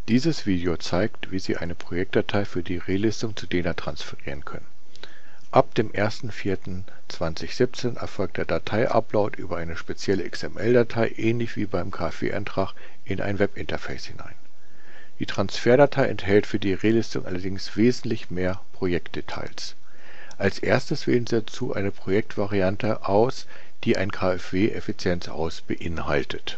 Dieses Video zeigt, wie Sie eine Projektdatei für die Relistung zu Dena transferieren können. Ab dem 01.04.2017 erfolgt der Datei-Upload über eine spezielle XML-Datei, ähnlich wie beim KfW-Eintrag, in ein Webinterface hinein. Die Transferdatei enthält für die Relistung allerdings wesentlich mehr Projektdetails. Als erstes wählen Sie dazu eine Projektvariante aus, die ein KfW-Effizienzhaus beinhaltet.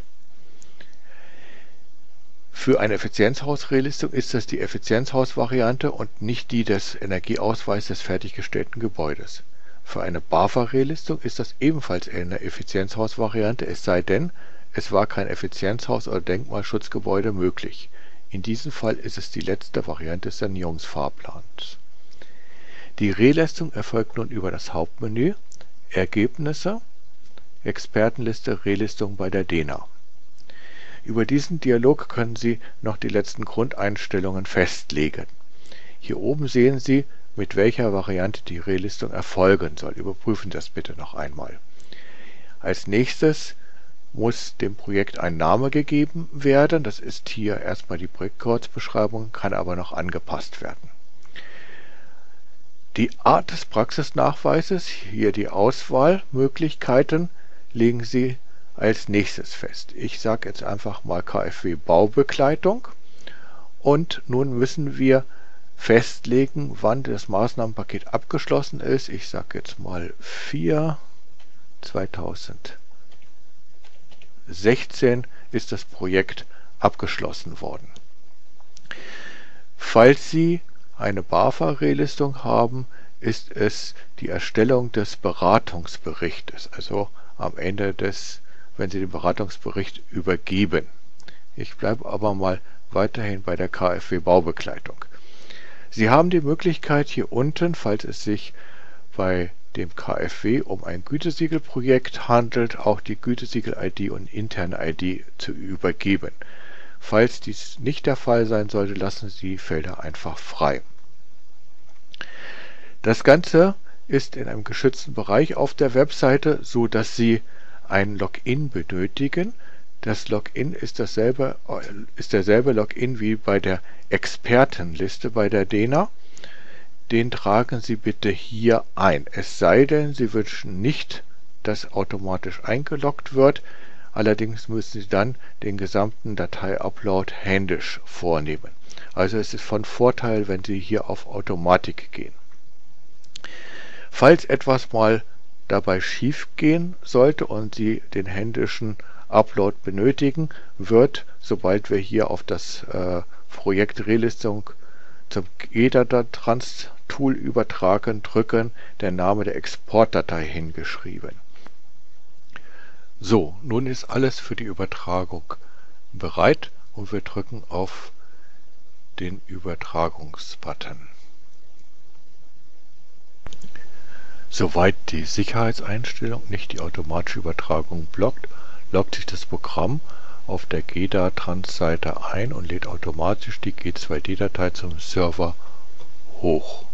Für eine Effizienzhaus-Relistung ist das die Effizienzhaus-Variante und nicht die des Energieausweises des fertiggestellten Gebäudes. Für eine BAFA-Relistung ist das ebenfalls eine Effizienzhaus-Variante, es sei denn, es war kein Effizienzhaus oder Denkmalschutzgebäude möglich. In diesem Fall ist es die letzte Variante des Sanierungsfahrplans. Die Relistung erfolgt nun über das Hauptmenü, Ergebnisse, Expertenliste Relistung bei der Dena. Über diesen Dialog können Sie noch die letzten Grundeinstellungen festlegen. Hier oben sehen Sie, mit welcher Variante die Relistung erfolgen soll. Überprüfen Sie das bitte noch einmal. Als nächstes muss dem Projekt ein Name gegeben werden. Das ist hier erstmal die Projektkurzbeschreibung, kann aber noch angepasst werden. Die Art des Praxisnachweises, hier die Auswahlmöglichkeiten, legen Sie als nächstes fest. Ich sage jetzt einfach mal KfW Baubegleitung und nun müssen wir festlegen, wann das Maßnahmenpaket abgeschlossen ist. Ich sage jetzt mal 4/2016 ist das Projekt abgeschlossen worden. Falls Sie eine BAFA-Relistung haben, ist es die Erstellung des Beratungsberichtes, also am Ende wenn Sie den Beratungsbericht übergeben. Ich bleibe aber mal weiterhin bei der KfW Baubegleitung. Sie haben die Möglichkeit hier unten, falls es sich bei dem KfW um ein Gütesiegelprojekt handelt, auch die Gütesiegel-ID und interne ID zu übergeben. Falls dies nicht der Fall sein sollte, lassen Sie die Felder einfach frei. Das Ganze ist in einem geschützten Bereich auf der Webseite, so dass Sie ein Login benötigen. Das Login ist derselbe Login wie bei der Expertenliste bei der Dena. Den tragen Sie bitte hier ein. Es sei denn, Sie wünschen nicht, dass automatisch eingeloggt wird. Allerdings müssen Sie dann den gesamten Datei-Upload händisch vornehmen. Also es ist von Vorteil, wenn Sie hier auf Automatik gehen. Falls etwas mal dabei schief gehen sollte und Sie den händischen Upload benötigen, wird, sobald wir hier auf das Projekt Relistung zum GEDA-Trans-Tool übertragen drücken, der Name der Exportdatei hingeschrieben. So, nun ist alles für die Übertragung bereit und wir drücken auf den Übertragungsbutton. Soweit die Sicherheitseinstellung nicht die automatische Übertragung blockt, loggt sich das Programm auf der GEDA-Trans-Seite ein und lädt automatisch die G2D-Datei zum Server hoch.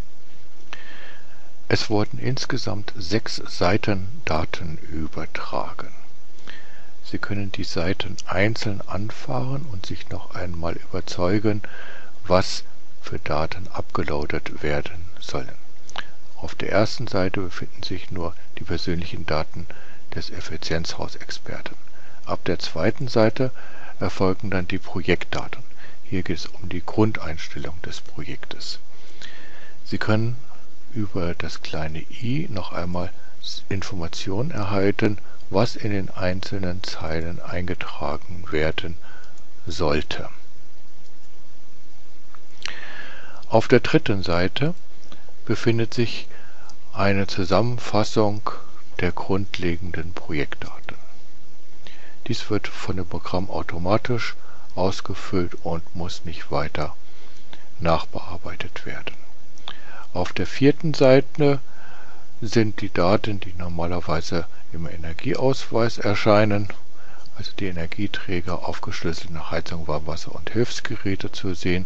Es wurden insgesamt 6 Seiten Daten übertragen. Sie können die Seiten einzeln anfahren und sich noch einmal überzeugen, was für Daten abgeloadet werden sollen. Auf der ersten Seite befinden sich nur die persönlichen Daten des Effizienzhausexperten. Ab der zweiten Seite erfolgen dann die Projektdaten. Hier geht es um die Grundeinstellung des Projektes. Sie können über das kleine i noch einmal Informationen erhalten, was in den einzelnen Zeilen eingetragen werden sollte. Auf der dritten Seite befindet sich eine Zusammenfassung der grundlegenden Projektdaten. Dies wird von dem Programm automatisch ausgefüllt und muss nicht weiter nachbearbeitet werden. Auf der vierten Seite sind die Daten, die normalerweise im Energieausweis erscheinen, also die Energieträger, aufgeschlüsselt nach Heizung, Warmwasser und Hilfsgeräte zu sehen,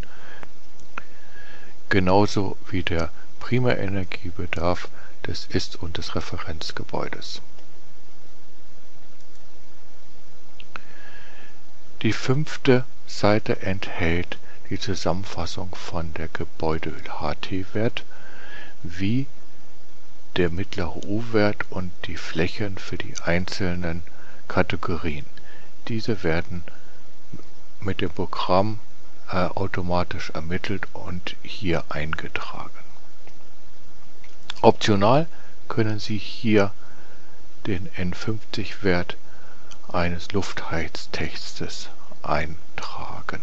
genauso wie der Primärenergiebedarf des Ist- und des Referenzgebäudes. Die fünfte Seite enthält die Zusammenfassung von der Gebäudeöl-HT-Wert, wie der mittlere U-Wert und die Flächen für die einzelnen Kategorien. Diese werden mit dem Programm automatisch ermittelt und hier eingetragen. Optional können Sie hier den N50-Wert eines Luftheiztestes eintragen.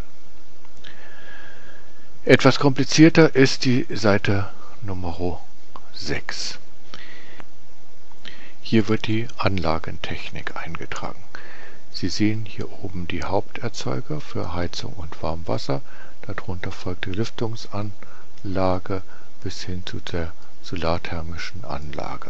Etwas komplizierter ist die Seite Nummer 6. Hier wird die Anlagentechnik eingetragen. Sie sehen hier oben die Haupterzeuger für Heizung und Warmwasser, darunter folgt die Lüftungsanlage bis hin zu der solarthermischen Anlage.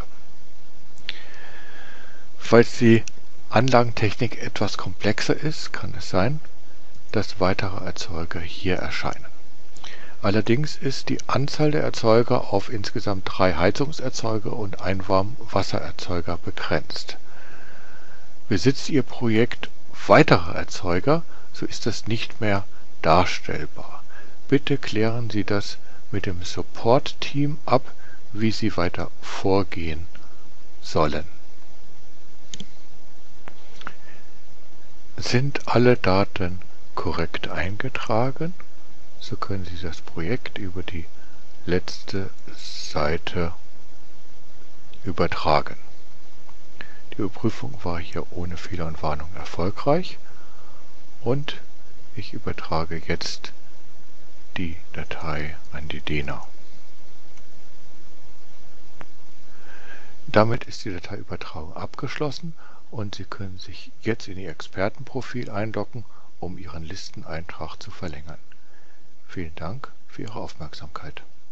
Falls die Anlagentechnik etwas komplexer ist, kann es sein, dass weitere Erzeuger hier erscheinen. Allerdings ist die Anzahl der Erzeuger auf insgesamt 3 Heizungserzeuger und 1 Warmwassererzeuger begrenzt. Besitzt Ihr Projekt weitere Erzeuger, so ist das nicht mehr darstellbar. Bitte klären Sie das mit dem Support-Team ab, wie Sie weiter vorgehen sollen. Sind alle Daten korrekt eingetragen, so können Sie das Projekt über die letzte Seite übertragen. Die Überprüfung war hier ohne Fehler und Warnung erfolgreich und ich übertrage jetzt die Datei an die DENA. Damit ist die Dateiübertragung abgeschlossen und Sie können sich jetzt in Ihr Expertenprofil einloggen, um Ihren Listeneintrag zu verlängern. Vielen Dank für Ihre Aufmerksamkeit.